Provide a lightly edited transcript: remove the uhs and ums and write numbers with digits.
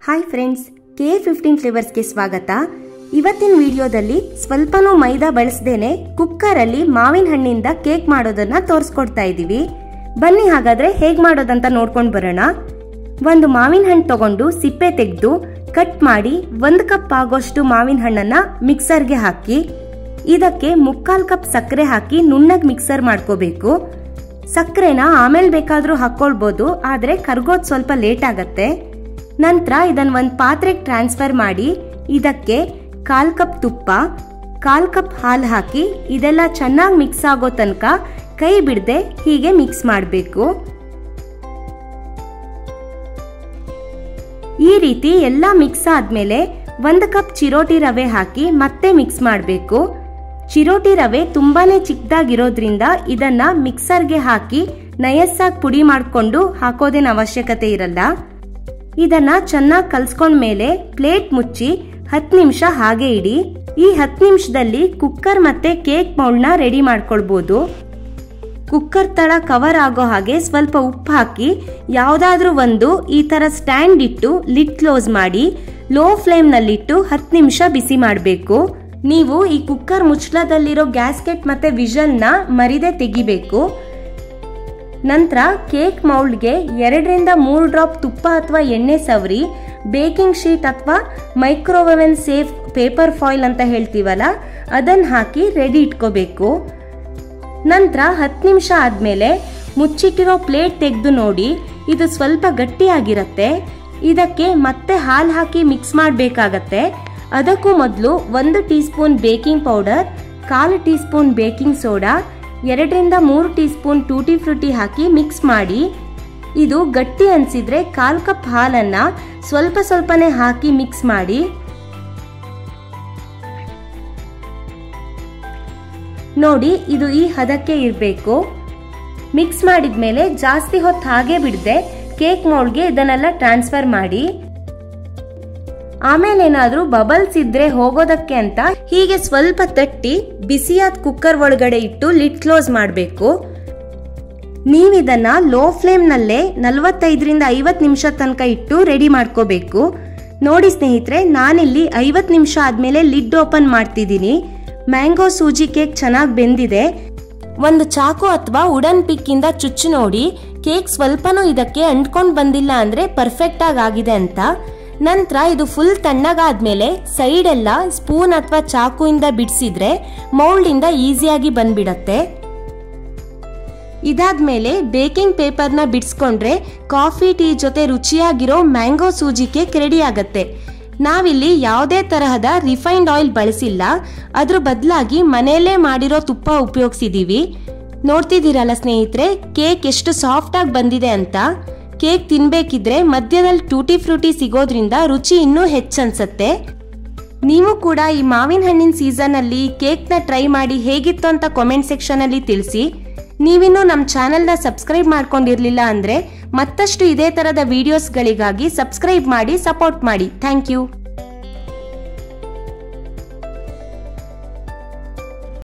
Hi friends, KA15 ಫ್ಲೇವರ್ಸ್ಗೆ ಸ್ವಾಗತ. ಇವತ್ತಿನ ವಿಡಿಯೋದಲ್ಲಿ ಸ್ವಲ್ಪನೂ ಮೈದಾ ಬಳಸದೇನೆ ಕುಕ್ಕರ್ ಅಲ್ಲಿ ಮಾವಿನ ಹಣ್ಣಿಂದ ಕೇಕ್ ಮಾಡೋದನ್ನ ತೋರಿಸ್ಕೊಡ್ತಾ ಇದೀವಿ. ಬನ್ನಿ ಹಾಗಾದ್ರೆ ಹೇಗ್ ಮಾಡೋದಂತ ನೋಡ್ಕೊಂಡು ಬರೋಣ. ಒಂದು ಮಾವಿನ ಹಣ್ಣು ತಗೊಂಡು ಸಿಪ್ಪೆ ತೆಗೆದು ಕಟ್ ಮಾಡಿ 1 ಕಪ್ ಆಗೋಷ್ಟು ಮಾವಿನ ಹಣ್ಣನ್ನ ಮಿಕ್ಸರ್ಗೆ ಹಾಕಿ ಇದಕ್ಕೆ 3/4 ಕಪ್ ಸಕ್ಕರೆ ಹಾಕಿ ನುಣ್ಣಗೆ ಮಿಕ್ಸರ್ ಮಾಡ್ಕೋಬೇಕು. ಸಕ್ಕರೆನ ಆಮೇಲೆ ಬೇಕಾದ್ರೂ ಹಾಕೊಳ್ಬಹುದು, ಆದ್ರೆ ಕರ್ಗೋದ್ ಸ್ವಲ್ಪ ಲೇಟ್ ಆಗತ್ತೆ. ನಂತರ ಇದನ್ನ ಒಂದು ಪಾತ್ರೆಗೆ ಟ್ರಾನ್ಸ್ಫರ್ ಮಾಡಿ ಇದಕ್ಕೆ 1/4 ಕಪ್ ತುಪ್ಪ, 1/4 ಕಪ್ ಹಾಲು ಹಾಕಿ ಇದೆಲ್ಲ ಚೆನ್ನಾಗಿ ಮಿಕ್ಸ್ ಆಗೋ ತನಕ ಕೈ ಬಿಡದೆ ಹೀಗೆ ಮಿಕ್ಸ್ ಮಾಡಬೇಕು. ಈ ರೀತಿ ಎಲ್ಲ ಮಿಕ್ಸ್ ಆದ್ಮೇಲೆ 1 ಕಪ್ ಚಿರೋಟಿ ರವೆ ಹಾಕಿ ಮತ್ತೆ ಮಿಕ್ಸ್ ಮಾಡಬೇಕು. ಚಿರೋಟಿ ರವೆ ತುಂಬಾನೇ ಚಿಕ್ಕದಾಗಿರೋದ್ರಿಂದ ಇದನ್ನ ಮಿಕ್ಸರ್ಗೆ ಹಾಕಿ ನಯಸ್ಸಾಗಿ ಪುಡಿ ಮಾಡಿಕೊಂಡು ಹಾಕೋದೇನ ಅವಶ್ಯಕತೆ ಇರಲ್ಲ. ಇದನ್ನ ಚೆನ್ನಾಗಿ ಕಲ್ಸ್ಕೊಂಡ್ಮೇಲೆ ಪ್ಲೇಟ್ ಮುಚ್ಚಿ 10 ನಿಮಿಷ ಹಾಗೆ ಇಡಿ. ಈ 10 ನಿಮಿಷದಲ್ಲಿ ಕುಕ್ಕರ್ ಮತ್ತೆ ಕೇಕ್ ಮೌಲ್ಡ್ನ ರೆಡಿ ಮಾಡ್ಕೊಳ್ಬಹುದು. ಕುಕ್ಕರ್ ತಳ ಕವರ್ ಆಗೋ ಹಾಗೆ ಸ್ವಲ್ಪ ಉಪ್ಪು ಹಾಕಿ ಯಾವ್ದಾದ್ರೂ ಒಂದು ಈ ತರ ಸ್ಟ್ಯಾಂಡ್ ಇಟ್ಟು ಲಿಡ್ ಕ್ಲೋಸ್ ಮಾಡಿ ಲೋ ಫ್ಲೇಮ್ ನಲ್ಲಿಟ್ಟು 10 ನಿಮಿಷ ಬಿಸಿ ಮಾಡಬೇಕು. ನೀವು ಈ ಕುಕ್ಕರ್ ಮುಚ್ಚಳದಲ್ಲಿರೋ ಗ್ಯಾಸ್ಕೆಟ್ ಮತ್ತೆ ವಿಷಲ್ನ ಮರಿದೆ ತೆಗಿಬೇಕು. ನಂತರ ಕೇಕ್ ಮೌಲ್ಡ್ಗೆ 2 ರಿಂದ 3 ಡ್ರಾಪ್ ತುಪ್ಪ ಅಥವಾ ಎಣ್ಣೆ ಸವರಿ ಬೇಕಿಂಗ್ ಶೀಟ್ ಅಥವಾ ಮೈಕ್ರೋವೇವ್ ಸೇಫ್ ಪೇಪರ್ ಫಾಯಿಲ್ ಅಂತ ಹೇಳ್ತೀವಲ್ಲ ಅದನ್ನ ಹಾಕಿ ರೆಡಿ ಇಟ್ಕೋಬೇಕು. ನಂತರ 10 ನಿಮಿಷ ಆದ್ಮೇಲೆ ಮುಚ್ಚಿಟ್ಟಿರೋ ಪ್ಲೇಟ್ ತೆಗೆದು ನೋಡಿ, ಇದು ಸ್ವಲ್ಪ ಗಟ್ಟಿಯಾಗಿರುತ್ತೆ. ಇದಕ್ಕೆ ಮತ್ತೆ ಹಾಲು ಹಾಕಿ ಮಿಕ್ಸ್ ಮಾಡಬೇಕಾಗತ್ತೆ. ಅದಕ್ಕೂ ಮೊದಲು 1 teaspoon baking powder, 1/4 teaspoon baking soda, 2 ರಿಂದ 3 ಟೀ ಸ್ಪೂನ್ ಟೂಟಿ ಫ್ರೂಟಿ ಹಾಕಿ ಮಿಕ್ಸ್ ಮಾಡಿ. ಇದು ಗಟ್ಟಿ ಅನ್ಸಿದ್ರೆ 1/4 ಕಪ್ ಹಾಲನ್ನ ಸ್ವಲ್ಪ ಸ್ವಲ್ಪನೇ ಹಾಕಿ ಮಿಕ್ಸ್ ಮಾಡಿ. ನೋಡಿ, ಇದು ಈ ಹದಕ್ಕೆ ಇರಬೇಕು. ಮಿಕ್ಸ್ ಮಾಡಿದ್ಮೇಲೆ ಜಾಸ್ತಿ ಹೊತ್ತು ಹಾಗೆ ಬಿಡದೆ ಕೇಕ್ ಮೌಲ್ಡ್ಗೆ ಇದನ್ನೆಲ್ಲ ಟ್ರಾನ್ಸ್ಫರ್ ಮಾಡಿ. ಆಮೇಲೆ ಏನಾದ್ರೂ ಬಬಲ್ಸ್ ಇದ್ರೆ ಹೋಗೋದಕ್ಕೆ ಅಂತ ಹೀಗೆ ಸ್ವಲ್ಪ ತಟ್ಟಿ ಬಿಸಿಯಾದ ಕುಕ್ಕರ್ ಒಳಗಡೆ ಇಟ್ಟು ಲಿಡ್ ಕ್ಲೋಸ್ ಮಾಡಬೇಕು. ನೀವಿದನ್ನ ಲೋ ಫ್ಲೇಮ್ ನಲ್ಲೇ 45 ರಿಂದ 50 ನಿಮಿಷ ತನಕ ಇಟ್ಟು ರೆಡಿ ಮಾಡ್ಕೋಬೇಕು. ನೋಡಿ ಸ್ನೇಹಿತರೆ, ನಾನಿಲ್ಲಿ 50 ನಿಮಿಷ ಆದ್ಮೇಲೆ ಲಿಡ್ ಓಪನ್ ಮಾಡ್ತಿದ್ದೀನಿ. ಮ್ಯಾಂಗೋ ಸೂಜಿ ಕೇಕ್ ಚೆನ್ನಾಗಿ ಬೆಂದಿದೆ. ಒಂದು ಚಾಕು ಅಥವಾ ವುಡನ್ ಪಿಕ್ ಇಂದ ಚುಚ್ಚು ನೋಡಿ, ಕೇಕ್ ಸ್ವಲ್ಪನೂ ಇದಕ್ಕೆ ಅಂಟ್ಕೊಂಡ್ ಬಂದಿಲ್ಲ ಅಂದ್ರೆ ಪರ್ಫೆಕ್ಟ್ ಆಗಿದೆ ಅಂತ. ನಂತರ ಇದು ಫುಲ್ ತಣ್ಣಗಾದ್ಮೇಲೆ ಸೈಡ್ ಎಲ್ಲ ಸ್ಪೂನ್ ಅಥವಾ ಚಾಕುವಿಂದ ಬಿಡಿಸಿದ್ರೆ ಮೌಲ್ಡ್ ಇಂದ ಈಸಿಯಾಗಿ ಬಂದ್ಬಿಡತ್ತೆ. ಇದಾದ್ಮೇಲೆ ಬೇಕಿಂಗ್ ಪೇಪರ್ನ ಬಿಡಿಸ್ಕೊಂಡ್ರೆ ಕಾಫಿ ಟೀ ಜೊತೆ ರುಚಿಯಾಗಿರೋ ಮ್ಯಾಂಗೋ ಸೂಜಿ ಕೇಕ್ ರೆಡಿ ಆಗತ್ತೆ. ನಾವಿಲ್ಲಿ ಯಾವುದೇ ತರಹದ ರಿಫೈನ್ಡ್ ಆಯಿಲ್ ಬಳಸಿಲ್ಲ, ಅದ್ರ ಬದಲಾಗಿ ಮನೆಯಲ್ಲೇ ಮಾಡಿರೋ ತುಪ್ಪ ಉಪಯೋಗಿಸಿದೀವಿ. ನೋಡ್ತಿದ್ದೀರಲ್ಲ ಸ್ನೇಹಿತರೆ, ಕೇಕ್ ಎಷ್ಟು ಸಾಫ್ಟ್ ಆಗಿ ಬಂದಿದೆ ಅಂತ. ಕೇಕ್ ತಿನ್ಬೇಕಿದ್ರೆ ಮಧ್ಯದಲ್ಲಿ ಟೂಟಿ ಫ್ರೂಟಿ ಸಿಗೋದ್ರಿಂದ ರುಚಿ ಇನ್ನೂ ಹೆಚ್ಚನ್ಸತ್ತೆ. ನೀವು ಕೂಡ ಈ ಮಾವಿನ ಹಣ್ಣಿನ ಸೀಸನ್ ಅಲ್ಲಿ ಕೇಕ್ನ ಟ್ರೈ ಮಾಡಿ ಹೇಗಿತ್ತು ಅಂತ ಕಾಮೆಂಟ್ ಸೆಕ್ಷನ್ ಅಲ್ಲಿ ತಿಳಿಸಿ. ನೀವಿನ್ನೂ ನಮ್ಮ ಚಾನೆಲ್ನ ಸಬ್ಸ್ಕ್ರೈಬ್ ಮಾಡ್ಕೊಂಡಿರ್ಲಿಲ್ಲ ಅಂದ್ರೆ ಮತ್ತಷ್ಟು ಇದೇ ತರದ ವಿಡಿಯೋಸ್ಗಳಿಗಾಗಿ ಸಬ್ಸ್ಕ್ರೈಬ್ ಮಾಡಿ ಸಪೋರ್ಟ್ ಮಾಡಿ. Thank you.